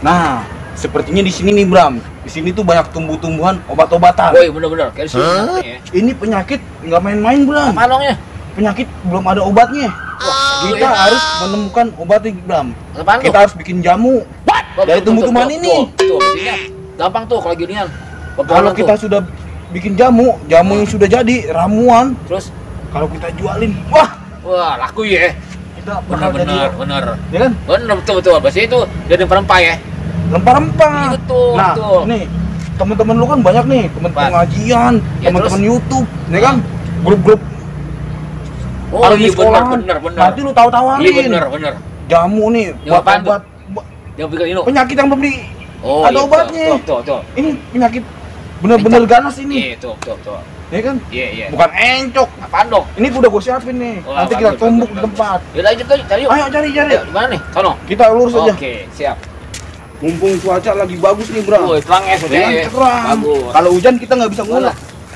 Nah, sepertinya di sini nih Bram. Di sini tuh banyak tumbuh-tumbuhan, obat-obatan. Woi, bener-bener. Kayak di sini ya. Ini penyakit nggak main-main Bram. Apa dong ya? Penyakit belum ada obatnya. Kita harus menemukan obatnya Bram. Apaan Kita harus bikin jamu dari tumbuh-tumbuhan ini. Tuh, gampang tuh kalau ginian. Kalau kita sudah bikin jamu yang sudah jadi ramuan, terus kalau kita jualin, wah laku ya. Kita benar, ya kan? Bener betul. Biasanya itu jadi rempah ya. Rempah-rempah. Betul, nah, betul. nih teman-teman lu kan banyak nih, teman pengajian, ya, teman-teman YouTube, ya kan? Grup-grup. Oh iya benar. Nanti lu tahu-tawarin. Iya benar. Jamu nih buat obat. Yang bikin ini. Penyakit yang belum ada obatnya. Tuh. Ini penyakit bener-bener ganas ini. Iya, tuh. Ya kan? Iya. Bukan encok. Apaan dong? Ini udah gue siapin nih. Nanti kita tumbuk di tempat. Ya lanjut cari yuk. Ayo cari. Di mana nih? Sono. Kita lurus aja. Oke, siap. Mumpung cuaca lagi bagus nih, Bro. Oh, terang ya, terang. Bagus. Kalau hujan kita nggak bisa ngulek.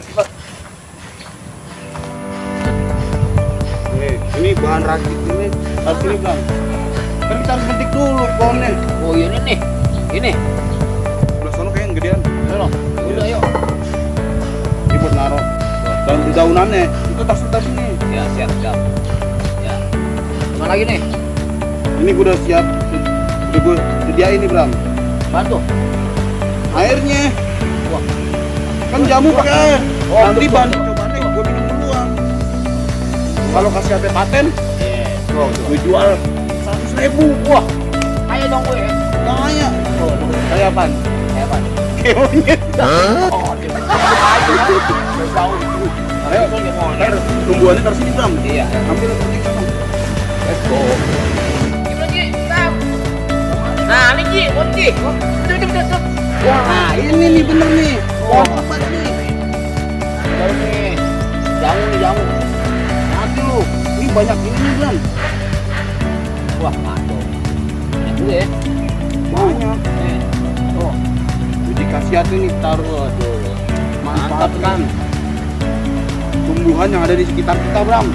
Ini bahan rakit ini harus ini Bang. Kan kita harus petik dulu pohonnya. Oh iya ini nih. Ini. Udah sono kayak yang gedean. Sono. Udah yuk. Ini buat naruh. Dan daunannya itu tas ini. Ya siap. Ya. Mana lagi nih? Ini gue udah siap. Udah gue sediain nih Bram. Bantu. Airnya. Wah. Kan jamu pakai air. Nanti betul. bantu cobaannya gue minum duluan. Kalau kasih HP paten, gue jual 100.000. Wah, Ayo dong gue. kaya. Kayak apaan? Kayak apa? Kayak monyet. Oh, dia jauh. Ayo, ntar tumbuhannya taruh sini Bram. Iya. Ambil petik sana. Let's go. Gimana Ji? Nah, ini Ji, Ji. Betul. Wah, ini nih bener nih. Wah, obat nih. Baru nih. Jamu. Mati lu. Ini banyak ini nih Bram. Wah, aduh. Banyak dulu ya. Banyak. Nih. Oh, Jadi khasiat ini taruh. aduh. Mantap kan. Tumbuhan yang ada di sekitar kita Bram.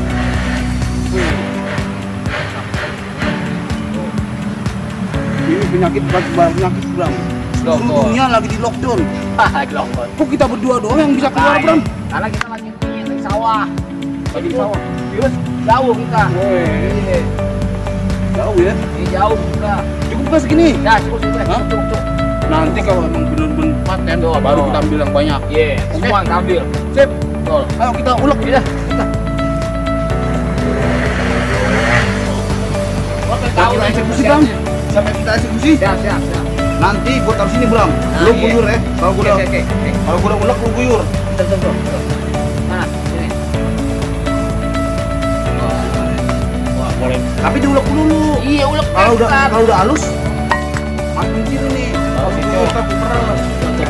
Ini penyakit Bram. Seluruh dunia lagi di lockdown. Gelongkot. Kok kita berdua doang yang bisa keluar Bram? Karena kita lagi di sawah. Lagi di sawah. Terus jauh kita. Woi, jauh ya? Ini jauh kita. Cukup nggak segini? Ya, cukup. Hah? Cukup. Nanti kalau emang bener-bener paten, baru kita ambil yang banyak. Iya, semua kita ambil. Sip. Betul. Ayo kita ulek. Iya, kita. Tahu lah eksekusi Bram. Sampai kita eksekusi. Siap. Nanti gua taruh sini Bram. Nah, Lu iya. guyur ya. Kalau gua udah Oke. kalau gua udah ulek lu guyur. Betul. Mana? Sini. Wah, boleh. Tapi diulek dulu. Iya, ulek. Kalau udah halus, makin kiri nih. Kalau gitu. kita peras.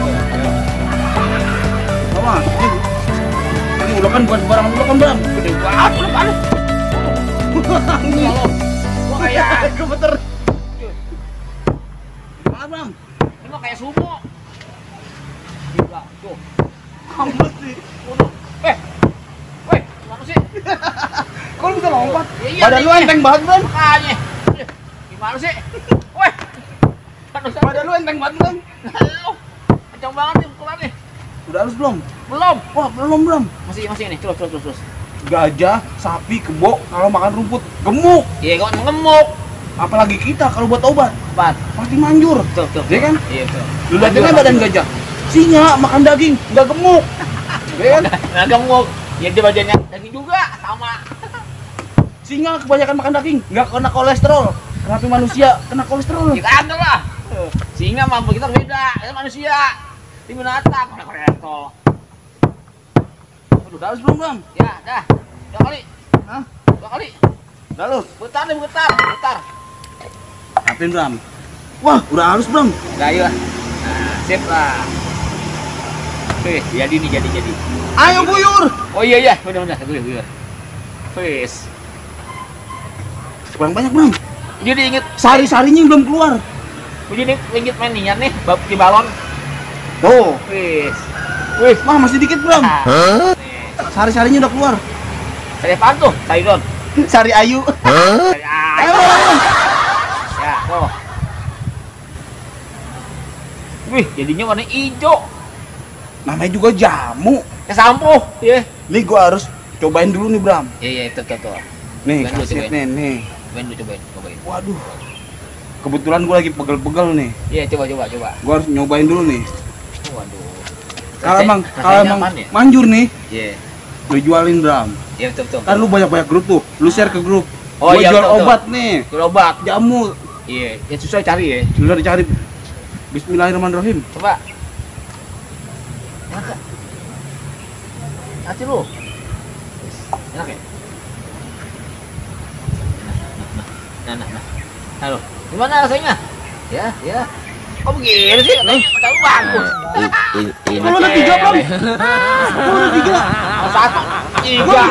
Sama, ini ulekan bukan sembarangan ulekan Bang. Gede banget ulekan. Ini Wah, kayak gemeter. Gimana Bang? ini mah kayak sumo. Gila, tuh. Kampus nih. Waduh. Weh, gimana sih? Kok lu bisa lompat? Iya, Badan lu nih. enteng banget Bang. Makanya. Gimana sih? Weh. Badan lu enteng banget Bang. Halo. Kencang banget nih pukulannya. Udah halus belum? Belum. Wah, belum Bram. Masih ini. Terus. Gajah, sapi, kebo kalau makan rumput gemuk. Iya, kok ngemuk. Apalagi kita kalau buat obat Apaan? pasti manjur. Betul. Iya kan? Iya, betul. Lu liatin aja badan gajah. Singa makan daging, nggak gemuk. Iya kan? Nah, gemuk. Ya dia badannya daging juga sama. Singa kebanyakan makan daging, nggak kena kolesterol. Kenapa manusia kena kolesterol? Kita ada lah. Singa mampu kita beda. Kita manusia. Ini binatang. Mana kolesterol. Udah halus belum Bang? Ya, dah. 2 kali. Hah? 2 kali. Udah halus. Getar. Apin Bram? Wah, udah halus Bram. Nah, ayo. Nah, sip lah. Jadi nih, jadi. Ayo guyur. Oh iya, udah, guyur. Wis. Kurang banyak Bram. Jadi inget Sari-sarinya belum keluar. jadi inget main nian nih, di balon. Tuh, Wis. mah masih dikit Bram. Hah? Sari-sarinya udah keluar. Saya apaan tuh? Sayuran. Sari ayu. Saya Ayo Bram. Ya, tuh. Wih, jadinya warna hijau. Namanya juga jamu. Kayak sampo, ya. Nih gua harus cobain dulu nih, Bram. Iya, itu tuh. Nih, Cobain dulu, khasiatnya nih. Cobain. Waduh. Kebetulan gua lagi pegel-pegel nih. Iya, coba. Gua harus nyobain dulu nih. Waduh. Kalau emang aman ya? manjur nih, Iya. lu jualin, Bram. Iya, betul. Kan lu banyak grup tuh. Lu share ke grup. Oh, Gua iya, jual betul. obat nih. Gerobak. Jamu. Iya, ya susah cari ya. Susah dicari. Bismillahirrahmanirrahim. Coba. Enak gak? Hati lu. Enak ya? Nah. Halo. Gimana rasanya? Ya. Oh begini sih, katanya lu bagus. Kalau ada 3, Bram. Kalau ada 3. Satu. 3.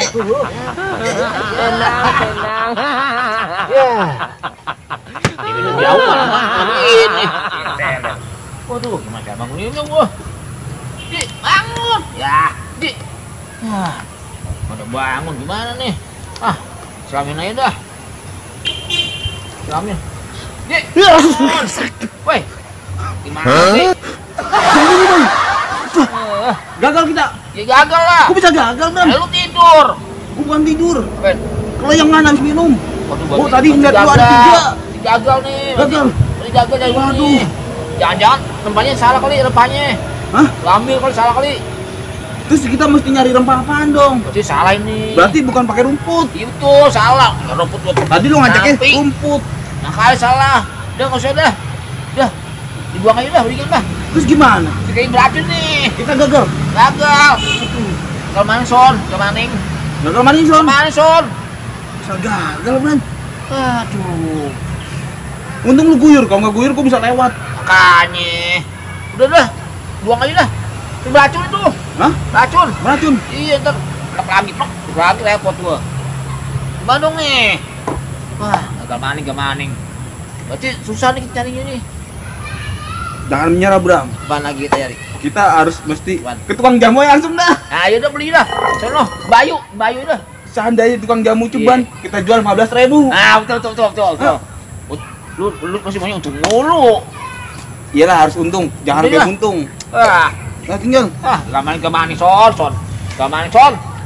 Tenang. Ya. Ini udah jauh mana ini. Waduh, gimana bangun ini gua? Di, bangun. Ya, Di. Udah bangun gimana nih? Selamin aja dah. Selamin. Di. Woi. Gimana sih? Gagal kita. Ya gagal lah. Kok bisa gagal, Bram? Lu tidur. Gua bukan tidur. Ben. Kelayangan habis minum. Waduh, Oh, tadi ngeliat lu ada 3. Gagal nih. Gagal. Ini gagal dari Waduh. ini. Jangan-jangan rempahnya salah kali rempahnya. Hah? Lu ambil kali salah kali. Terus kita mesti nyari rempah apaan dong? Berarti salah ini. Berarti bukan pakai rumput. Itu salah. Ya, rumput. Tadi lu ngajaknya Tapi, rumput. nah kali salah. Udah nggak usah dah. Udah. Dibuang aja dah, udah dah. Terus gimana? Kayak beracun nih. Kita gagal. Gagal. Kalau maning son, ke maning. Gagal maning, Son. Maning son. Bisa gagal, Bram. Aduh. Untung lu guyur. Kalau nggak guyur, gua bisa lewat. Makanya. Udah dah. Buang aja dah. Itu beracun itu. Hah? Racun. Beracun. Iya, ntar lagi repot gua. Gimana dong nih? Wah, gagal maning. Berarti susah nih carinya nih. Jangan menyerah, Bram. Apaan lagi kita cari? Kita harus mesti Apaan? ke tukang jamu ya langsung dah. Nah, yaudah beli dah. Sono, Bayu dah. Seandainya tukang jamu ceban, kita jual 15.000. Ah, betul. Hah? Lu masih banyak untung mulu. Iyalah harus untung, jangan Iya. lebih untung. Ah, Nah tinggal. gak maning son. Gak maning son.